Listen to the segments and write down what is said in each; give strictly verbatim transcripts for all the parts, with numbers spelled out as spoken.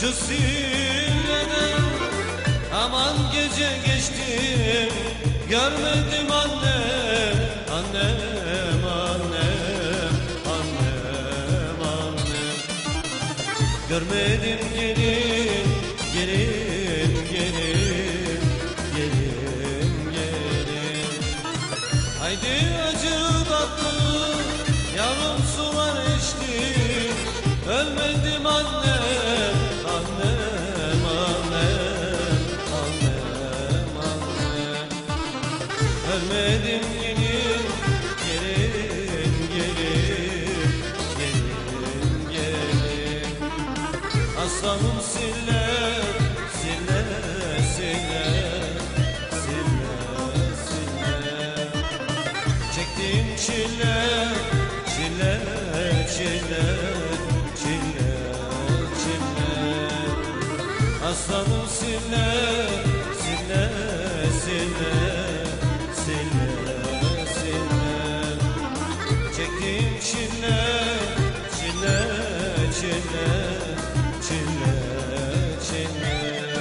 şu silleden. Aman gece geçti görmedim annem, annem, annem, annem, annem. Görmedim gelin, gelin, gelin, gelin, gelin. Haydi acı tatlı yavrum sular içti, ölmedim annem, annem, annem, annem, annem. Ölmedim gelin, gelin, gelin, gelin, gelin. Aslanım siller, siller, siller, siller, siller. Çektiğim çile, çile, çile, çile, çile. Aslanım siller, siller, siller, siller, siller. Çektiğim çile, çile, çile, çile, çile.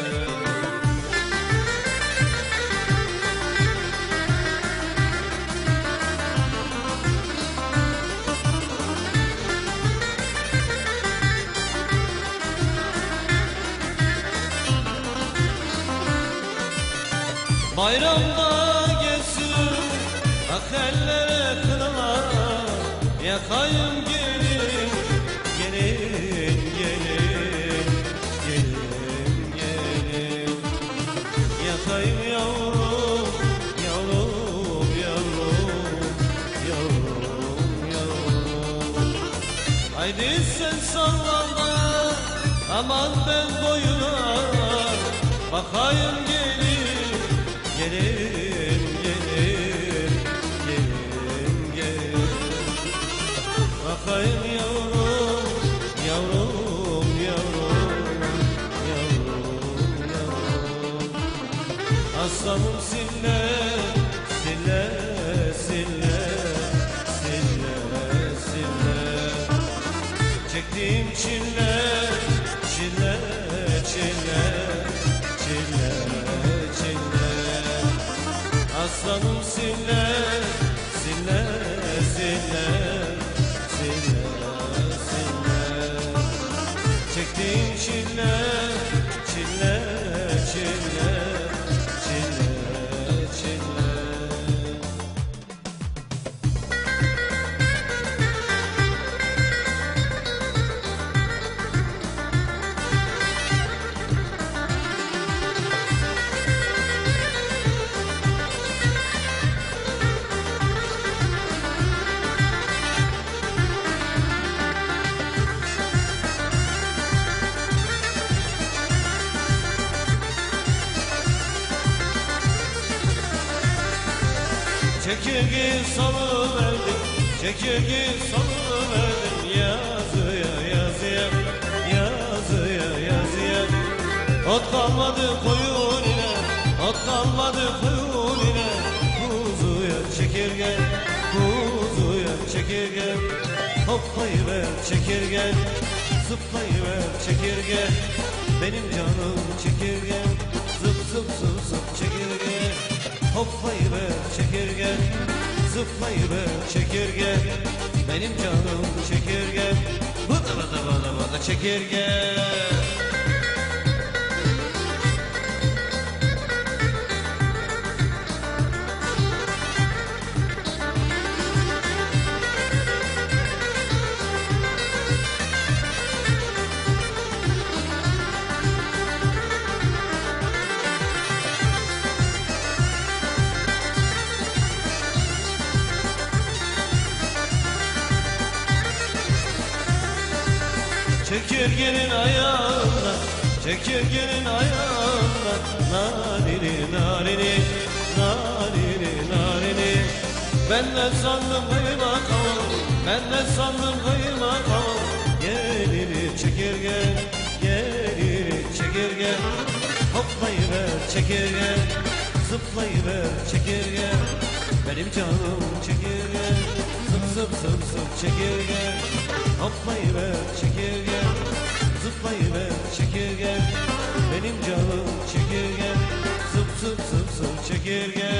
Bayramda gelsin ak ellere kınalar, yakayım gelin, gelin, gelin, gelin, gelin. Yakayım yavrum, yavrum, yavrum, yavrum, yavrum. Haydi sen sallama, aman ben boyuna bakayım gelin. Gelin, gelin, gelin, gelin. Bakayım yavrum, yavrum, yavrum, yavrum, yavrum. Aslanım sille, sille, sille, sille, sille. Çektiğim çile, çile, çile, çile, çile. Aslanım sille, sille, sille, sille, sille. Çektiğim çile, çile, çile, çile, çile. Çekirge salıverdik, çekirge salıverdik. Yazıya, yazıya, yazıya, yazıya. Ot kalmadı koyun ile, ot kalmadı koyun ile. Kuzuya çekirge, kuzuya çekirge. Hoplayıver çekirge, zıplayıver çekirge. Benim canım çekirge, zıp zıp zıp zıp çekirge. Hoplayıver çekirge, zıplayıver çekirge. Benim canım çekirge, vıda vıda vıda vıda çekirge. Çekirgenin ayağında, çekirgenin ayağında. Narini, narini, narini, narini. Ben de sandım kaymakam, ben de sandım kaymakam. Gelir çekirge, gelir çekirge. Hoplayıver çekirge, zıplayıver çekirge. Benim canım çekirge, zıp zıp zıp zıp çekirge. Hoplayıver çekirge, zıplayıver zıplayıver çekirge, benim canım çekirge, zıp zıp zıp zıp çekirge.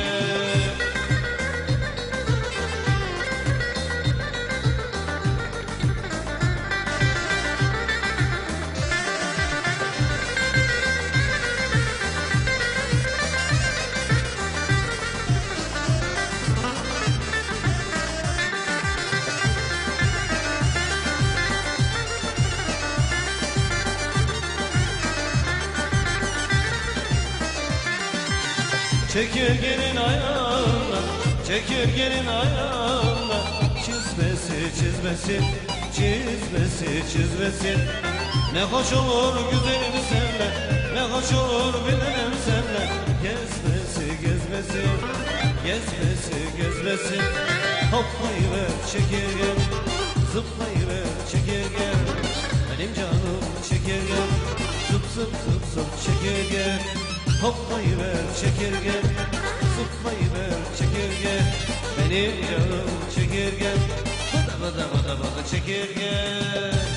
Çekirgenin ayağında, çekirgenin ayağında, çizmesi çizmesi, çizmesi çizmesi. Ne hoş olur güzelim senle, ne hoş olur bilelim senle. Gezmesi gezmesi, gezmesi gezmesi. Hoplayıver çekirge, zıplayıver çekirge, benim canım çekirge, zıp zıp zıp zıp çekirge. Hoplayıver çekirge, zıplayıver çekirge, benim canım çekirge, bıda bıda bıda bıda çekirge.